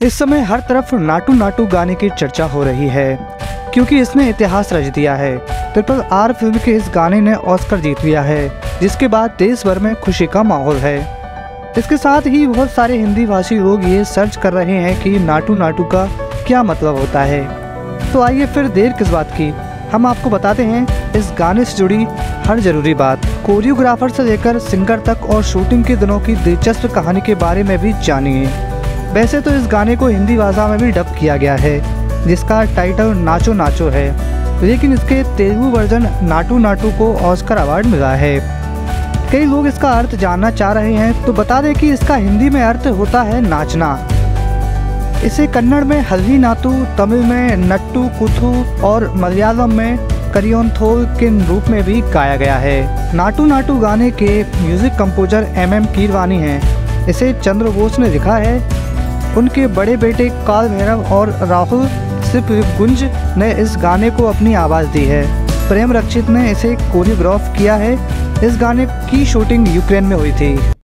इस समय हर तरफ नाटू नाटू गाने की चर्चा हो रही है क्योंकि इसने इतिहास रच दिया है। RRR फिल्म के इस गाने ने ऑस्कर जीत लिया है, जिसके बाद देश भर में खुशी का माहौल है। इसके साथ ही बहुत सारे हिंदी भाषी लोग ये सर्च कर रहे हैं कि नाटू नाटू का क्या मतलब होता है। तो आइए फिर देर किस बात की, हम आपको बताते हैं इस गाने से जुड़ी हर जरूरी बात। कोरियोग्राफर से लेकर सिंगर तक और शूटिंग के दिनों की दिलचस्प कहानी के बारे में भी जानिए। वैसे तो इस गाने को हिंदी भाषा में भी डब किया गया है, जिसका टाइटल नाचो नाचो है, लेकिन इसके तेलुगु वर्जन नाटू नाटू को ऑस्कर अवार्ड मिला है। कई लोग इसका अर्थ जानना चाह रहे हैं, तो बता दें कि इसका हिंदी में अर्थ होता है नाचना। इसे कन्नड़ में हल्दी नातू, तमिल में नट्टू कुथू और मलयालम में करियोंथोल के रूप में भी गाया गया है। नाटू नाटू गाने के म्यूजिक कंपोजर MM कीरवानी हैं। इसे चंद्र बोस ने लिखा है। उनके बड़े बेटे काल भैरव और राहुल सिपगुंज ने इस गाने को अपनी आवाज़ दी है। प्रेम रक्षित ने इसे कोरियोग्राफ किया है। इस गाने की शूटिंग यूक्रेन में हुई थी।